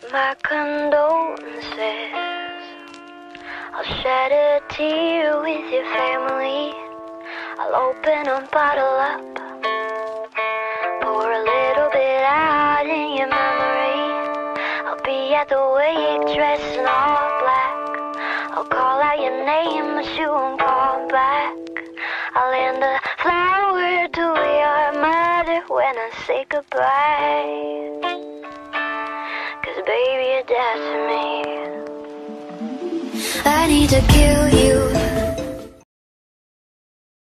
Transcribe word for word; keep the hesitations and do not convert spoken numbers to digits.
my condolences. I'll shed a tear with your family. I'll open a bottle up, pour a little bit out in your memory. I'll be at the wake dressed in all black. I'll call out your name but you won't call back. I'll hand a flower to your mother when I say goodbye. Cause baby you're dead to me. I need to kill you.